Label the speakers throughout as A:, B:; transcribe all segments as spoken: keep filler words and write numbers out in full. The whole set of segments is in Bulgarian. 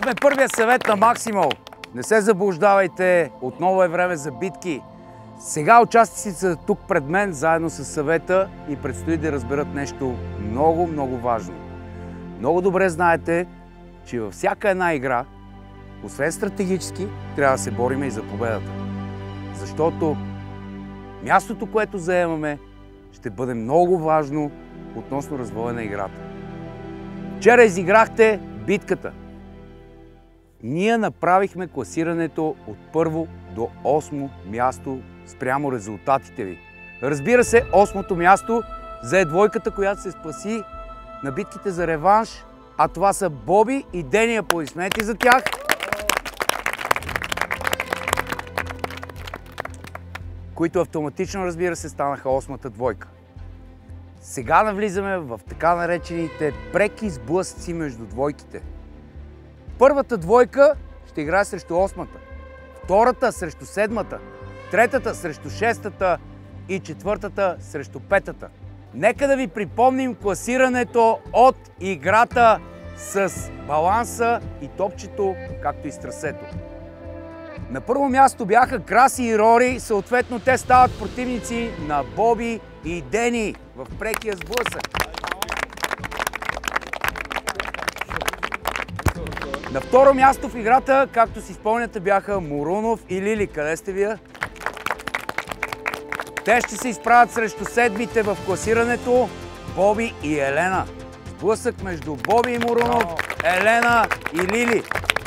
A: Чухме първия съвет на Максимол. Не се заблуждавайте, отново е време за битки. Сега участниците са тук пред мен, заедно с съвета и предстои да разберат нещо много, много важно. Много добре знаете, че във всяка една игра, освен стратегически, трябва да се борим и за победата. Защото мястото, което заемаме, ще бъде много важно относно развоя на играта. Вчера изиграхте битката. Ние направихме класирането от първо до осмо място спрямо резултатите ви. Разбира се, осмото място зае двойката, която се спаси на битките за реванш, а това са Боби и Дени. Аплодисменти за тях. Които автоматично, разбира се, станаха осмата двойка. Сега навлизаме в така наречените преки сблъсъци между двойките. Първата двойка ще играе срещу осмата, втората срещу седмата, третата срещу шестата и четвъртата срещу петата. Нека да ви припомним класирането от играта с баланса и топчето, както и с трасето. На първо място бяха Краси и Рори, съответно те стават противници на Боби и Дени в прекия сблъсък. На второ място в играта, както си спомняте, бяха Морунов и Лили. Къде сте вие? Те ще се изправят срещу седмите в класирането Боби и Елена. Сблъсък между Боби и Морунов, Елена и Лили.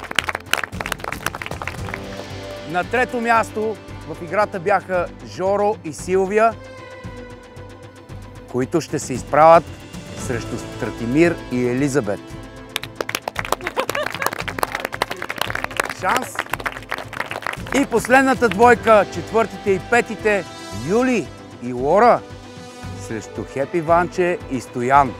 A: На трето място в играта бяха Жоро и Силвия, които ще се изправят срещу Стратимир и Елизабет. Шанс! И последната двойка, четвъртите и петите, Юли и Лора срещу Хепи Ванче и Стоян.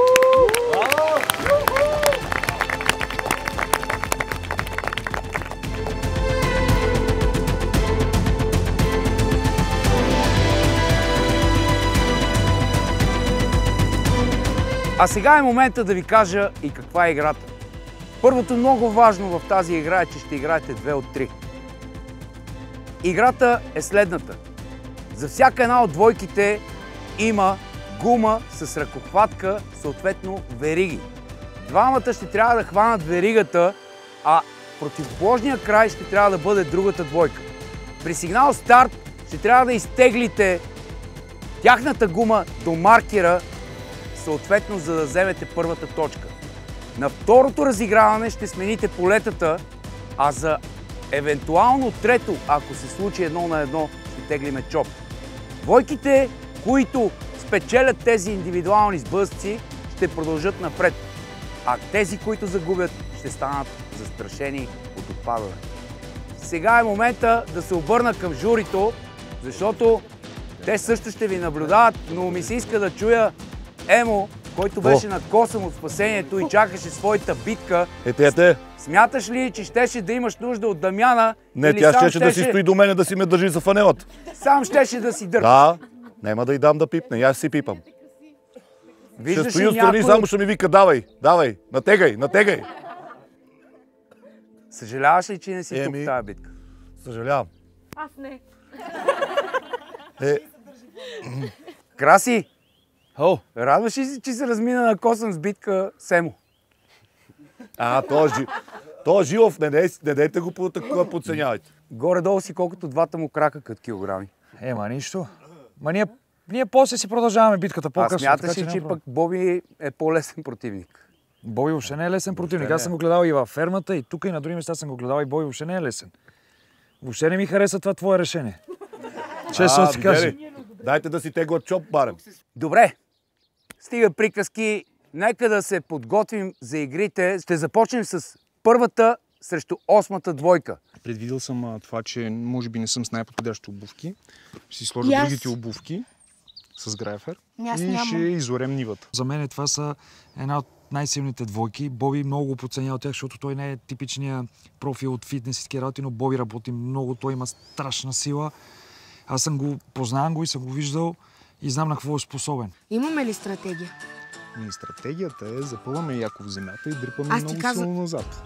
A: А сега е момента да ви кажа и каква е играта. Първото много важно в тази игра е, че ще играете две от три. Играта е следната. За всяка една от двойките има гума с ръкохватка, съответно вериги. Двамата ще трябва да хванат веригата, а противоположния край ще трябва да бъде другата двойка. При сигнал старт ще трябва да изтеглите тяхната гума до маркера, съответно за да вземете първата точка. На второто разиграване ще смените полетата, а за евентуално трето, ако се случи едно на едно, ще теглиме чоп. Двойките, които спечелят тези индивидуални сблъсъци, ще продължат напред, а тези, които загубят, ще станат застрашени от отпадане. Сега е момента да се обърна към журито, защото те също ще ви наблюдават, но ми се иска да чуя Емо, който беше на косъм от спасението и чакаше своята битка.
B: Ете, ете.
A: Смяташ ли, че щеше да имаш нужда от Дамяна?
B: Не, тя щеше, щеше да си стои до мене да си ме държи за фанелата.
A: Сам щеше да си държи.
B: Да, няма да й дам да пипне, аз си пипам.
A: Виждаш
B: ще стои отстрани, някой... само ще ми вика, давай, давай, натегай, натегай.
A: Съжаляваш ли, че не си
B: Еми...
A: тук в тази битка?
B: Съжалявам.
C: Аз не.
B: Е...
A: Краси!
B: О.
A: Радваш ли си, че се размина на косъм с битка Семо?
B: А, този то Жилов, не, дей, не дейте го по такова подценявайте.
A: Горе-долу си колкото двата му крака като килограми.
D: Ема нищо. Ма ние, ние после си продължаваме битката по-късно.
A: А смяташ ли, че пък Боби е по-лесен противник?
D: Боби въобще не е лесен противник. Аз съм го гледал и във фермата, и тук, и на други места съм го гледал, и Боби въобще не е лесен. Въобще не ми хареса това твое решение. Честно да си кажа.
B: Дайте да си теглят чоп, барем.
A: Добре. Стига приказки. Нека да се подготвим за игрите. Ще започнем с първата срещу осмата двойка.
E: Предвидил съм а, това, че може би не съм с най-подходящи обувки. Ще си сложа
C: yes.
E: другите обувки с грайфер
C: yes,
E: и
C: нямам.
E: ще изорем нивата.
D: За мен това са една от най-силните двойки. Боби много го подценява от тях, защото той не е типичният профил от фитнес и такива работи, но Боби работи много, той има страшна сила. Аз съм го, познавам го и съм го виждал и знам на какво е способен.
C: Имаме ли стратегия?
E: И стратегията е запъваме яко в земята и дрипаме
C: Аз
E: много
C: каза...
E: силно назад.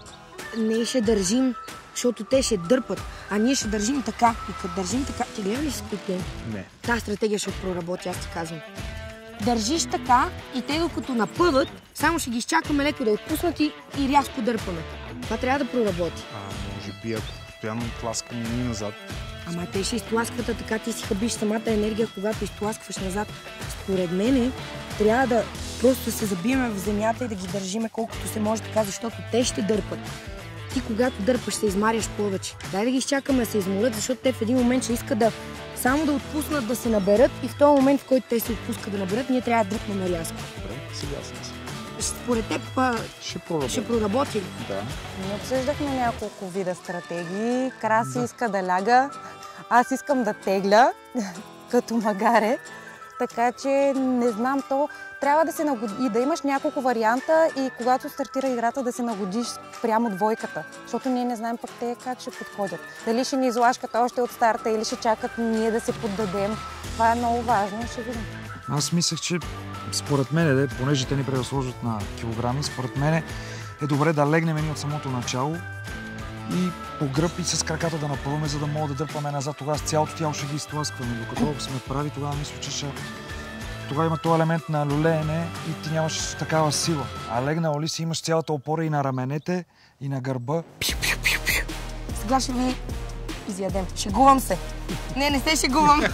C: не ще държим, защото те ще дърпат, а ние ще държим така. И като държим така, ти гледа ли си Squid Game?
B: Не.
C: Та стратегия ще проработи, аз ти казвам. Държиш така и те докато напъват, само ще ги изчакаме леко да отпуснат и, и рязко дърпаме. Това трябва да проработи.
E: А, може би ако постоянно тласкаме ни назад.
C: Ама те ще изтласкват, а така ти си хабиш самата енергия, когато изтласкваш назад. Според мене трябва да просто се забиеме в земята и да ги държиме колкото се може така, защото те ще дърпат. Ти когато дърпаш се измаряш повече. Дай да ги изчакаме да се изморят, защото те в един момент ще искат да само да отпуснат да се наберат и в този момент, в който те се отпускат да наберат, ние трябва да дръпнем рязко.
E: Добре, съгласен съм.
C: Според теб па,
E: Ще проработи.
C: ще проработи ли?
E: Да.
F: Ние обсъждахме няколко вида стратегии. Краси да. иска да ляга, аз искам да тегля, като магаре. Така че не знам, то трябва да се нагоди и да имаш няколко варианта и когато стартира играта да се нагодиш прямо двойката. Защото ние не знаем пък те как ще подходят. Дали ще ни излашкат още от старта или ще чакат ние да се поддадем. Това е много важно, ще видим.
D: Аз мислех, че според мен, понеже те ни превъзложат на килограми, според мен е добре да легнем ни от самото начало и по гръб и с краката да напълваме, за да мога да дърпаме назад. Тогава с цялото тяло ще ги изтласкваме. Докато ако сме прави, тогава мисля, че ще... Тогава има този елемент на люлеене и ти нямаш такава сила. А легнал ли си, имаш цялата опора и на раменете, и на гърба.
C: Сега ще ви изядем. Шегувам се. Не, не се шегувам.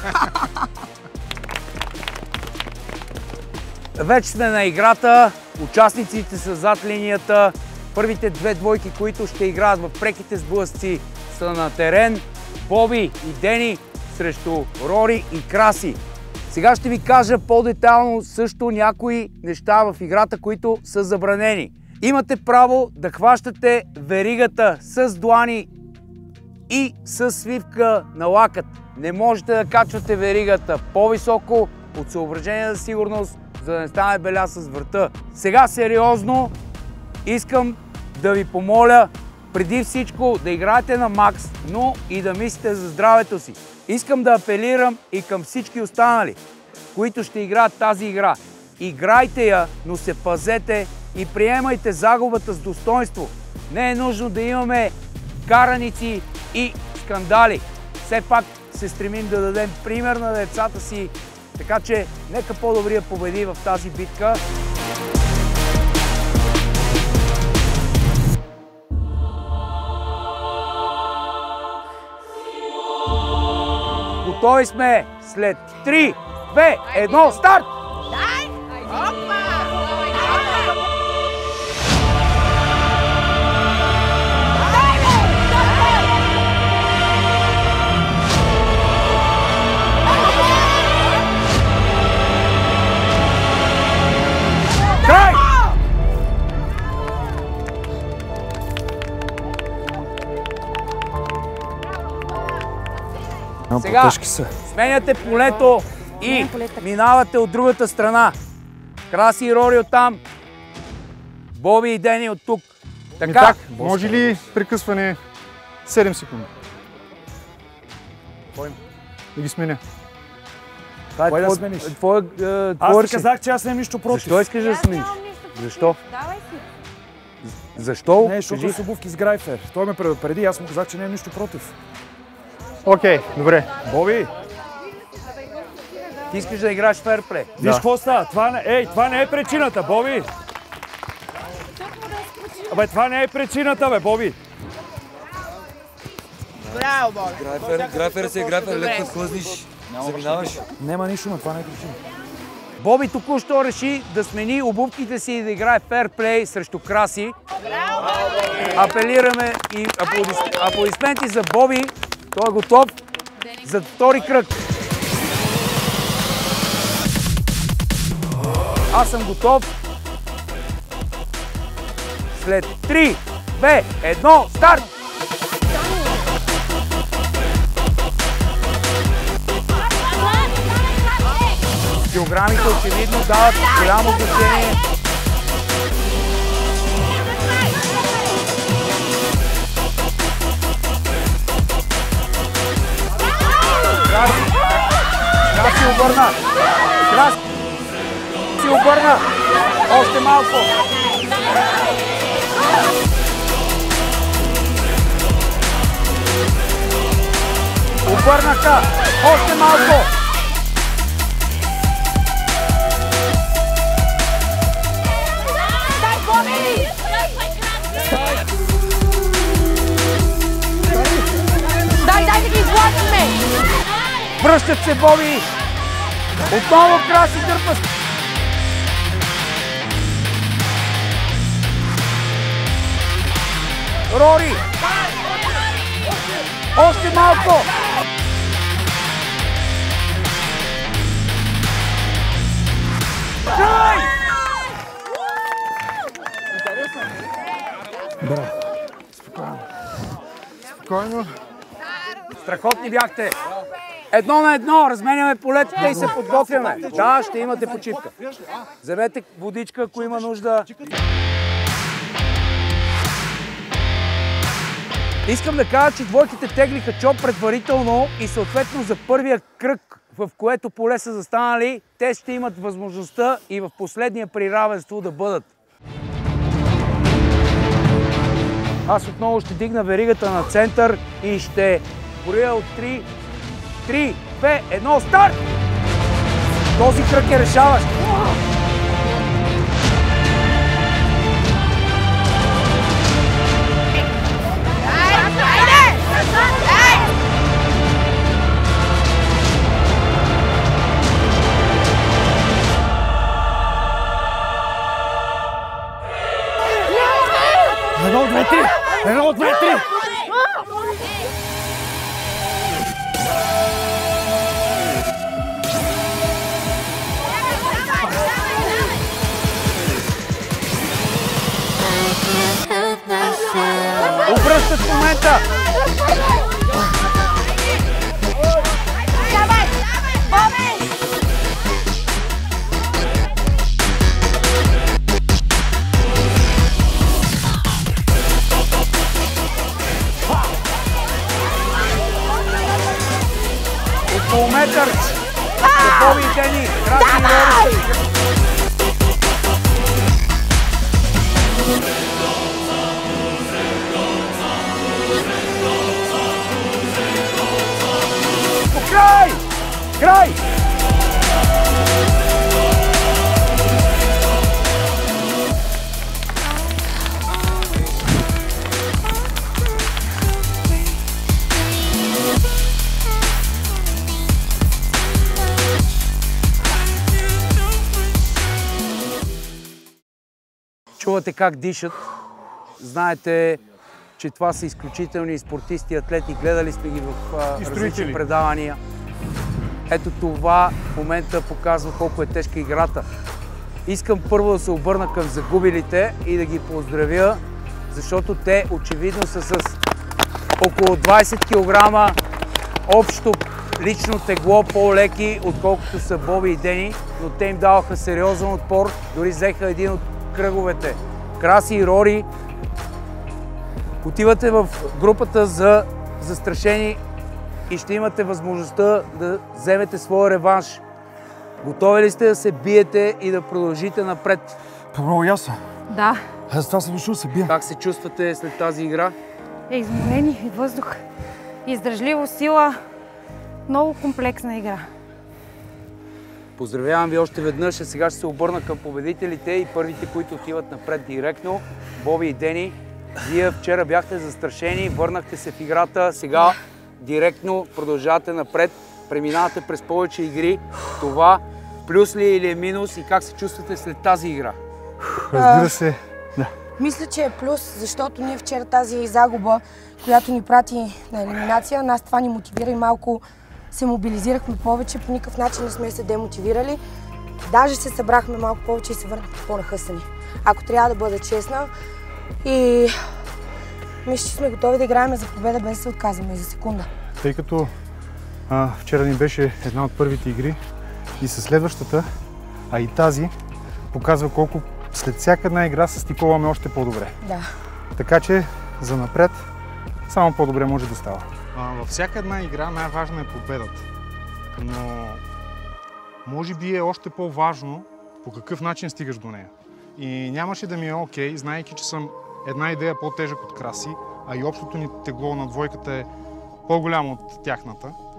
A: Вече сме на играта. Участниците са зад линията. Първите две двойки, които ще играят в преките сблъсъци, са на терен. Боби и Дени срещу Рори и Краси. Сега ще ви кажа по-детайлно също някои неща в играта, които са забранени. Имате право да хващате веригата с длани и с свивка на лакът. Не можете да качвате веригата по-високо от съображение за сигурност, за да не стане беля с врата. Сега сериозно искам да ви помоля преди всичко да играете на макс, но и да мислите за здравето си. Искам да апелирам и към всички останали, които ще играят тази игра. Играйте я, но се пазете и приемайте загубата с достоинство. Не е нужно да имаме караници и скандали. Все пак се стремим да дадем пример на децата си, така че нека по-добрия победи в тази битка. Готови сме след три, две, едно, старт! Край! Сега сменяте полето и минавате от другата страна. Краси и Рори оттам, Боби и Дени от тук. Така.
E: Може ли прекъсване седем секунди? Да ги сменя.
A: Това е
D: да смениш?
A: твое
D: Аз ти казах, че аз нямам нищо против.
A: Защо искаш да смениш? Защо?
F: Давай си.
A: Защо?
D: Не, защото с обувки с Грайфер. Той ме предупреди, аз му казах, че нямам нищо против.
E: Окей, добре.
D: Боби,
A: Ти искаш да играеш ферплей.
D: виж какво става? Това не, ей, това не е причината, Боби! Абе, това не е причината, бе, Боби!
G: Браво, Боби!
H: Грайфер, грайфер си е грайфер, леко хлъзниш, заминаваш.
D: Няма нищо, но това не е причина.
A: Боби току-що реши да смени обувките си и да играе ферплей срещу Краси. Апелираме и аплодисменти за Боби. Той е готов за втори кръг. Аз съм готов. След три, две, едно, старт! Килограмите очевидно дават голямо значение. Краси! Краси обърна! Краси си обърна! Още малко! Обърнаха! Още малко!
C: Дай, Боби! Дай, дай да ги излачиме!
A: Връщат се Боби! Отново Краси дърпа! Рори! Още малко! Край!
D: Браво. Спокойно. Спокойно.
A: Страхотни бяхте! Едно на едно, разменяме полетите и се подготвяме. Да, ще имате почивка. Вземете водичка, ако има нужда. Искам да кажа, че двойките теглиха чоп предварително и съответно за първия кръг, в което поле са застанали, те ще имат възможността и в последния при равенство да бъдат. Аз отново ще дигна веригата на център и ще броя от три, три, две, едно, старт! Този кръг е решаващ.
B: Едно, две, три! Едно, две, три!
A: Обръщат в момента! Около метър! За Боби и Дени! Краси и Рори! Край! Край! Чувате как дишат. Знаете, че това са изключителни спортисти, атлети. Гледали сме ги в а, различни предавания. Ето това в момента показва колко е тежка играта. Искам първо да се обърна към загубилите и да ги поздравя, защото те очевидно са с около двайсет килограма общо лично тегло по-леки, отколкото са Боби и Дени, но те им даваха сериозен отпор, дори взеха един от кръговете. Краси и Рори, отивате в групата за застрашени и ще имате възможността да вземете своя реванш. Готови ли сте да се биете и да продължите напред?
D: Много ясно.
F: Да.
D: Аз това съм дошъл се бия.
A: Как се чувствате след тази игра?
F: Е, изморени и въздух. Издръжливо, сила. Много комплексна игра.
A: Поздравявам ви още веднъж, а сега ще се обърна към победителите и първите, които отиват напред директно. Боби и Дени, вие вчера бяхте застрашени, върнахте се в играта, сега директно продължавате напред, преминавате през повече игри. Това плюс ли или е минус и как се чувствате след тази игра?
B: Разбира се. Да.
C: Мисля, че е плюс, защото ние вчера тази загуба, която ни прати на елиминация, нас това ни мотивира и малко се мобилизирахме повече, по никакъв начин не сме се демотивирали. Даже се събрахме малко повече и се върнахме по-нахъсани. Ако трябва да бъда честна. И мисля, че сме готови да играем за победа, без да се отказваме и за секунда.
G: Тъй като а, вчера ни беше една от първите игри и със следващата, а и тази, показва колко след всяка една игра се стиковаме още по-добре.
C: Да.
G: Така че за напред само по-добре може да става. А, във всяка една игра най-важна е победата. Но може би е още по-важно по какъв начин стигаш до нея. И нямаше да ми е окей, знаейки, че съм една идея по-тежък от Краси, а и общото ни тегло на двойката е по-голямо от тяхната.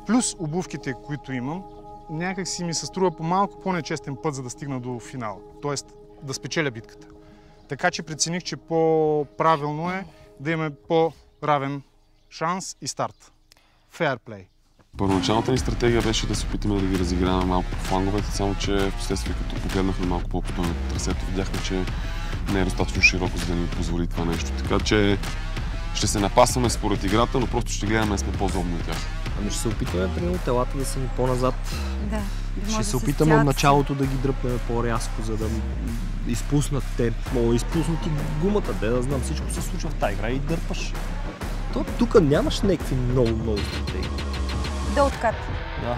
G: плюс обувките, които имам, някак си ми се струва по малко по-нечестен път, за да стигна до финал. Тоест да спечеля битката. Така че прецених, че по-правилно е да имаме по-равен шанс и старт. Fair play.
I: Първоначалната ни стратегия беше да се опитаме да ги разиграваме малко по фланговете, само че в последствие, като погледнахме малко по-по на трасето, видяхме, че не е достатъчно широко, за да ни позволи това нещо. Така че ще се напасваме според играта, но просто ще гледаме да сме по-злобни от тях.
J: Ами ще се опитаме, примерно, телата да са ни по-назад.
F: Да.
J: Ще се опитаме от началото да ги дръпнем по-рязко, за да изпуснат те. Мога изпуснати гумата, де да знам, всичко се случва в тази игра и дърпаш. То тук нямаш някакви много, много стратегии.
F: Да откат.
J: Да.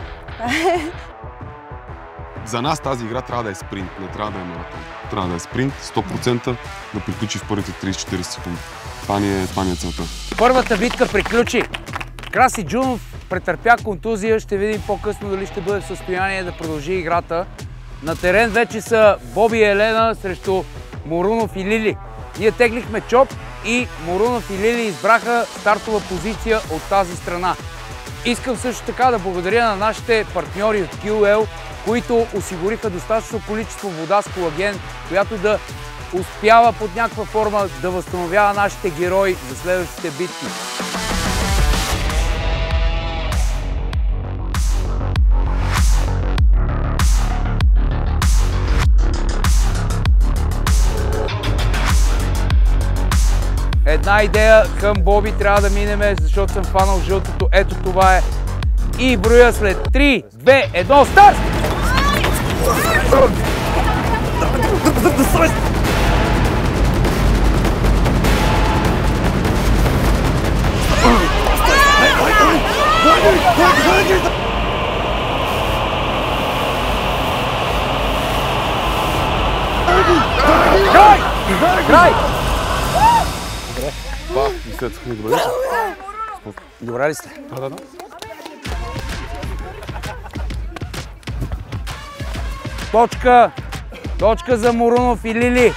I: За нас тази игра трябва да е спринт, не трябва да е маратон. Трябва да е спринт, сто процента да приключи в първите трийсет-четирийсет секунди. Това ни е, това ни е целта.
A: Първата битка приключи. Краси Джунов претърпя контузия, ще видим по-късно дали ще бъде в състояние да продължи играта. На терен вече са Боби и Елена срещу Морунов и Лили. Ние теглихме чоп и Морунов и Лили избраха стартова позиция от тази страна. Искам също така да благодаря на нашите партньори от Кю Ел, които осигуриха достатъчно количество вода с колаген, която да успява под някаква форма да възстановява нашите герои за следващите битки. Една идея към Боби трябва да минеме, защото съм фанал жълтото. Ето това е. И броя след три, две, едно, старт! Край! Край!
I: Това, изследвахме добре.
A: Добре ли сте?
I: Да, да, да.
A: Точка! Точка за Морунов и Лили.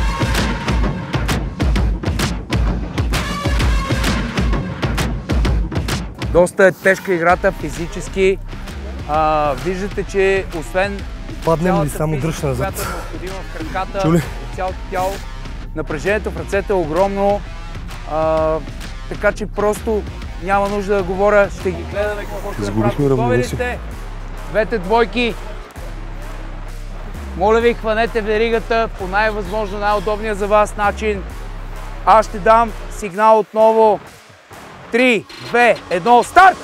A: Доста е тежка играта физически. А, виждате, че освен
J: паднем ли само дръж назад.
A: която е необходима в краката, в цялото тяло, напрежението в ръцете е огромно. А, така че просто няма нужда да говоря. Ще ги гледаме какво ще направят. Готови ли сте? Двете двойки. Моля ви, хванете веригата по най-възможно най-удобния за вас начин. Аз ще дам сигнал отново. три, две, едно, старт!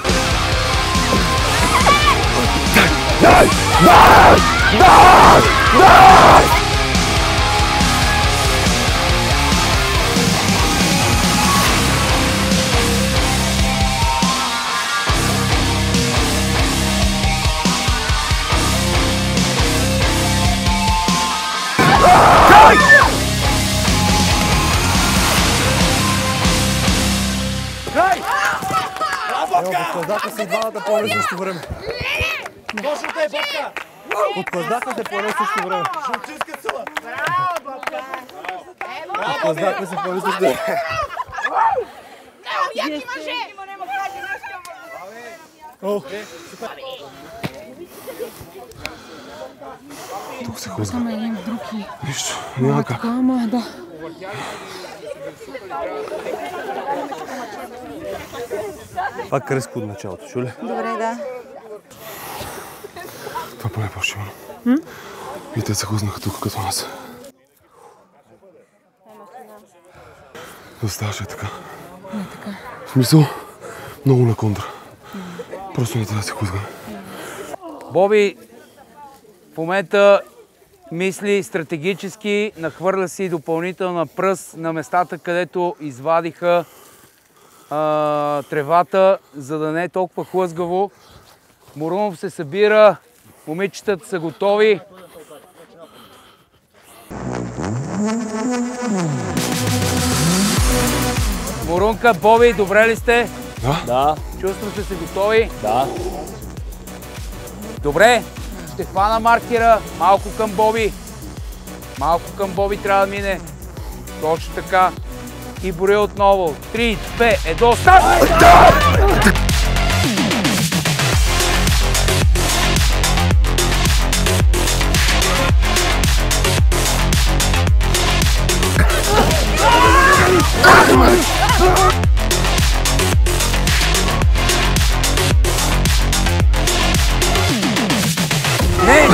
A: Дай! Дай! Дай! Дай!
J: Подкладаха се двамата по едно също време.
H: Точно те, Бобка!
J: Подкладаха се по едно също време.
H: Шумчинска сила! Браво, Бобка!
J: Подкладаха се по едно също време.
K: Ево, яки мъже!
I: Тук се хлъзга.
K: Само един друг и...
I: Нищо, няма как.
K: Ама, да.
J: Пак резко от началото, чули?
F: Добре, да.
I: Това поне е по-шимано. И те се хлъзнаха тук като нас. Заставаше така.
K: Не така.
I: В смисъл, много на контра. Просто не трябва да се хлъзгаме.
A: Боби в момента мисли стратегически, нахвърля си допълнителна пръст на местата, където извадиха а, тревата, за да не е толкова хлъзгаво. Морунов се събира, момичетата са готови. Морунка, Боби, добре ли сте?
I: Да.
J: Да.
A: Чувствате се готови?
J: Да.
A: Добре, ще хвана маркера, малко към Боби. Малко към Боби трябва да мине. Точно така. И броя отново. три, две, едно, старт!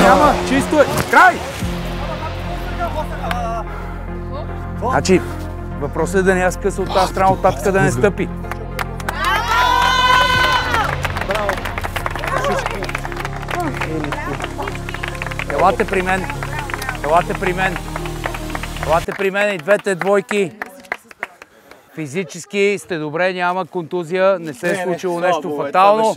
A: няма, чисто е. Край! Значи, въпросът е да не я скъса от тази страна, от татъка да не стъпи. Елате при мен. Елате при мен. Елате при мен и двете двойки. Физически сте добре, няма контузия, не се е случило нещо фатално.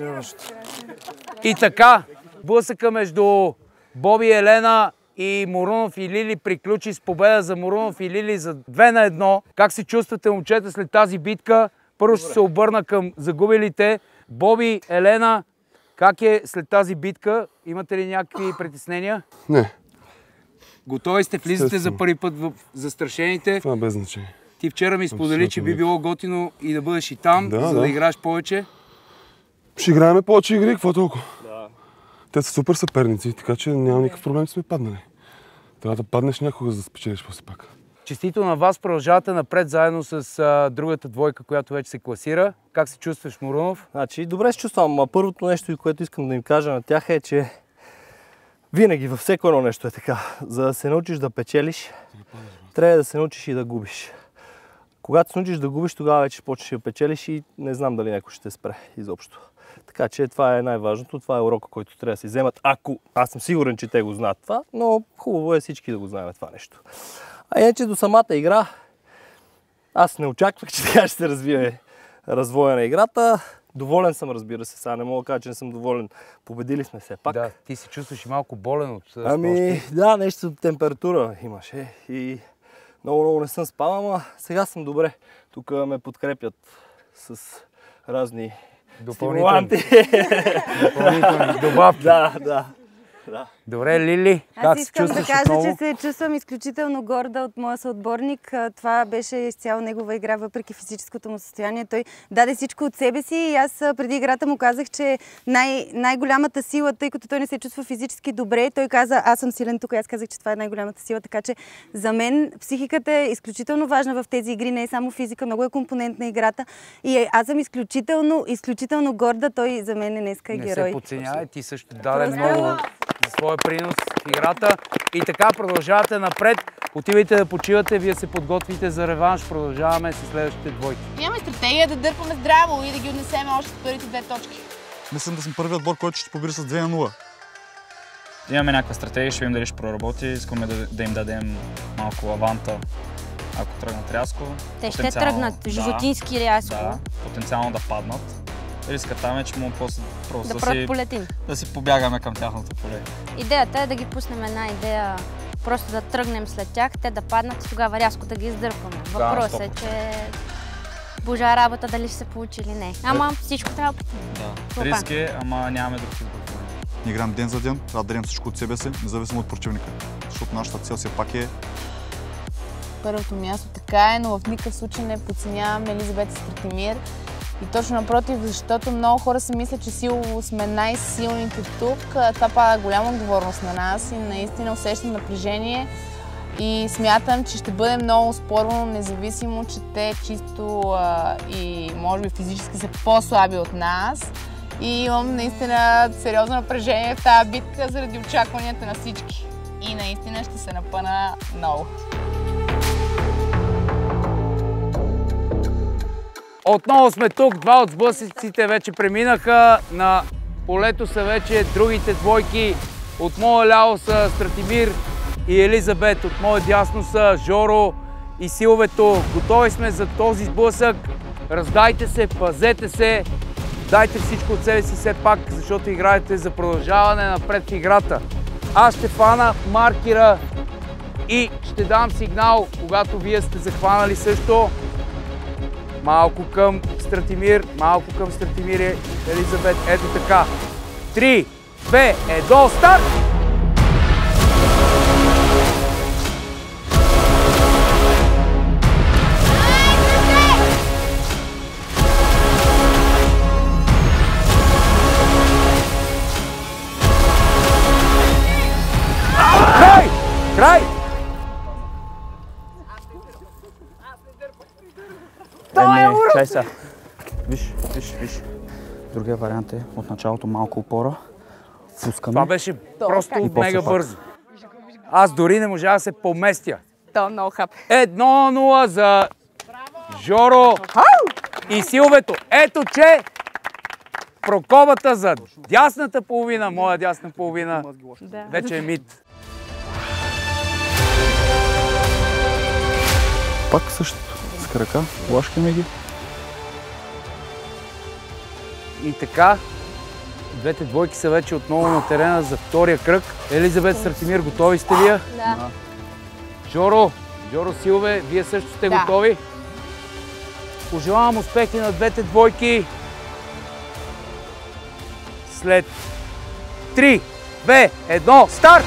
A: И така, блъсъка между Боби и Елена и Морунов и Лили приключи с победа за Морунов и Лили за две на едно. Как се чувствате, момчета, след тази битка? Първо ще се обърна към загубилите. Боби, Елена, как е след тази битка? Имате ли някакви притеснения?
I: Не.
A: Готови сте? Влизате за първи път в застрашените?
I: Това е без значение.
A: Ти вчера ми сподели, че би било готино и да бъдеш и там,
I: да,
A: за
I: да.
A: да играеш повече.
I: Ще играем повече игри, какво толкова? Да. Те са супер съперници, така че няма никакъв проблем, сме паднали. Трябва да паднеш някога, за да спечелиш после пак.
A: Честито на вас, продължавате напред заедно с а, другата двойка, която вече се класира. Как се чувстваш, Морунов?
J: Значи, добре се чувствам, а първото нещо, което искам да им кажа на тях е, че винаги във всеко едно нещо е така. За да се научиш да печелиш, трябва да се научиш и да губиш. Когато се научиш да губиш, тогава вече почнеш да печелиш и не знам дали някой ще те спре изобщо. Така че това е най-важното, това е урока, който трябва да си вземат. Ако аз съм сигурен, че те го знаят това, но хубаво е всички да го знаем това нещо. А иначе до самата игра, аз не очаквах, че така ще се развие развоя на играта. Доволен съм, разбира се, сега не мога да кажа, че не съм доволен. Победили сме все пак.
A: Да, ти се чувстваш и малко болен от спорта.
J: Ами, да, нещо температура имаше и много, много не съм спал, ама сега съм добре. Тук ме подкрепят с разни
A: допълнителни
J: стимуланти.
A: добавки.
J: Да, да. Да.
A: Добре, Лили, как се чувстваш отново?
F: Аз искам да кажа, че се чувствам изключително горда от моя съотборник. Това беше изцяло негова игра, въпреки физическото му състояние. Той даде всичко от себе си и аз преди играта му казах, че най- най-голямата сила, тъй като той не се чувства физически добре, той каза, аз съм силен тук, аз казах, че това е най-голямата сила, така че за мен психиката е изключително важна в тези игри, не е само физика, много е компонент на играта и аз съм изключително, изключително горда, той за мен е днеска е герой.
A: Не се подценява, ти също даде много за своя принос в играта. И така продължавате напред. Отивайте да почивате, вие се подготвите за реванш. Продължаваме с следващите двойки.
L: Нямаме стратегия да дърпаме здраво и да ги отнесем още с първите две точки.
M: Мислям да съм първият отбор, който ще победи с две на нула.
N: Имаме някаква стратегия, ще видим дали ще проработи. Искаме да, да им дадем малко аванта, ако тръгнат рязко.
O: Те ще тръгнат животински да, рязко.
N: Да, потенциално да паднат. Рискът там е, че му после просто
O: да,
N: да, си,
O: полетим.
N: да си побягаме към тяхното поле.
O: Идеята е да ги пуснем една идея, просто да тръгнем след тях, те да паднат и тогава рязко да ги издърпаме. Въпросът е, че божа работа дали ще се получи или не. Ама всичко трябва да
N: пътим. Да, риск е, ама нямаме друг избор.
M: Ние играем ден за ден, трябва да дадем всичко от себе си, независимо от противника. Защото нашата цел все пак е
L: първото място, така е, но в никакъв случай не подценяваме Елизабет и Стратимир. И точно напротив, защото много хора си мислят, че силово сме най-силните тук. Това пада голяма отговорност на нас и наистина усещам напрежение. И смятам, че ще бъде много спорно, независимо, че те чисто а, и може би физически са по-слаби от нас. И имам наистина сериозно напрежение в тази битка заради очакванията на всички. И наистина ще се напъна много.
A: Отново сме тук, два от сблъсъците вече преминаха, на полето са вече другите двойки. От моя ляво са Стратимир и Елизабет, от моя дясно са Жоро и Силвето. Готови сме за този сблъсък, раздайте се, пазете се, дайте всичко от себе си все пак, защото играете за продължаване напред в играта. Аз ще фана маркера и ще дам сигнал, когато вие сте захванали също. Малко към Стратимир, малко към Стратимир и Елизабет. Ето така. Три, две, едно, старт! Край! Край!
N: Той е урод! Чай сега. Виж, виж, виж. Другия вариант е от началото малко опора.
J: Пускаме.
A: Това беше просто
J: И после
A: мега
J: пак.
A: бързо. Аз дори не можа да се поместя.
F: То много хап.
A: Едно нула за Жоро и Силвето. Ето, че проковата за дясната половина, моя дясна половина,
F: Да.
A: вече е мит.
M: Пак същото. С крака, лашкаме ги.
A: И така, двете двойки са вече отново на терена за втория кръг. Елизабет, Стратимир, готови сте ли?
O: Да.
A: Жоро, Жоро, Силве, вие също сте
F: Да.
A: готови? Пожелавам успехи на двете двойки. След три, две, едно, старт!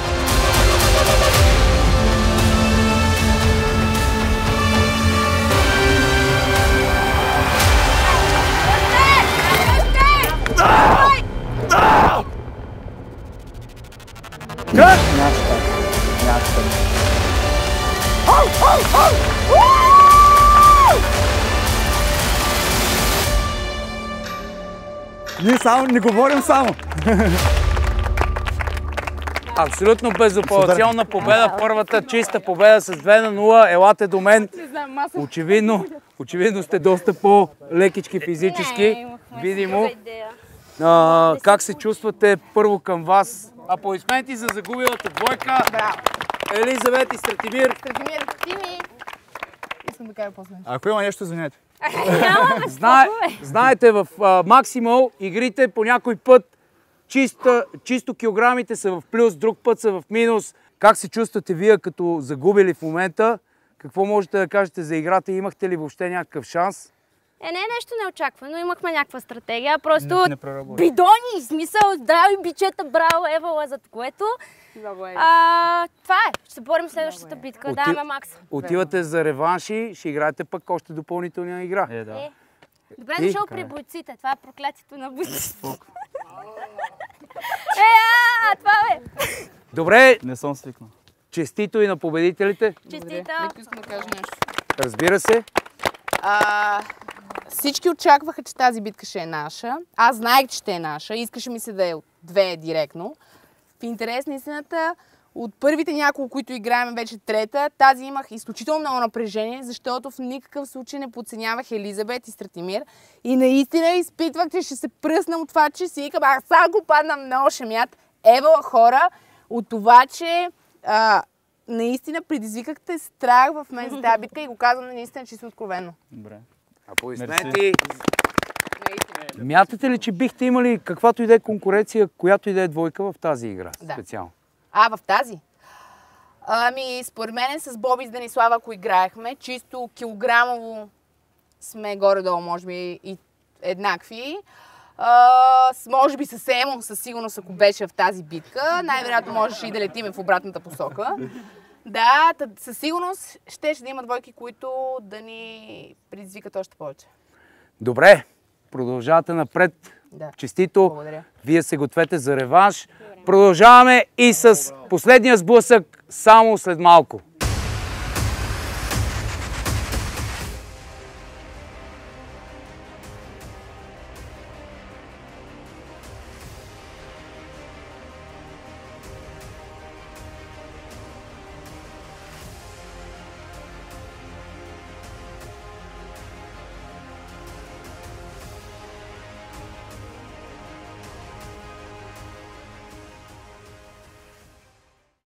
A: Кръг!
M: Ние само, не говорим само.
A: Абсолютно безапелационна победа. Първата чиста победа с две на нула. Елате до мен. Очевидно, очевидно сте доста по-лекички физически. Видимо. А, как се чувствате първо към вас? Аплодисменти за загубилата двойка. Елизабет и Стратимир.
L: Стратимир, ти ми. Искам да кажа после.
M: Ако има нещо, извинете.
A: Знае, знаете, в а, Максимал игрите по някой път чисто, чисто килограмите са в плюс, друг път са в минус. Как се чувствате вие като загубили в момента? Какво можете да кажете за играта? Имахте ли въобще някакъв шанс?
O: Е, не е нещо неочаквано, имахме някаква стратегия, просто
N: Не, не проработи.
O: бидони, смисъл, здрави бичета, браво, Евала, за което. А, това е, ще се борим в следващата битка,
A: Оти-
O: даваме макс.
A: Отивате за реванши, ще играете пък още допълнителна игра.
N: Е, да.
O: Е, добре
A: Ти?
O: дошъл при бойците, това е проклятието на бойците. Е, а, това бе!
A: Добре,
M: Не съм свикнал.
A: честито и на победителите.
O: Честито!
L: Нека искам да кажа нещо.
A: Разбира се.
L: А, всички очакваха, че тази битка ще е наша. Аз знаех, че ще е наша. Искаше ми се да е от две директно. В интерес на истината, от първите няколко, които играем вече трета, тази имах изключително много напрежение, защото в никакъв случай не подценявах Елизабет и Стратимир. И наистина изпитвах, че ще се пръснам от това, че си викам, ах, сега го падна много шемят. Евала хора, от това, че а, наистина предизвикахте страх в мен за тази битка и го казвам наистина чисто откровено.
N: Добре.
A: Аплодисменти. Мятате ли, че бихте имали каквато и да е конкуренция, която и да е двойка в тази игра?
L: Да.
A: Специално.
L: А, в тази? Ами, според мен с Боби и с Денислава, ако играехме, чисто килограмово сме горе-долу, може би, и еднакви. А, с, може би с Емо, със сигурност, ако беше в тази битка, най-вероятно можеше и да летиме в обратната посока. Да, тъд, със сигурност щеше да има двойки, които да ни предизвикат още повече.
A: Добре, продължавате напред.
L: Да.
A: Честито.
L: Благодаря.
A: Вие се гответе за реванш. Продължаваме и с последния сблъсък само след малко.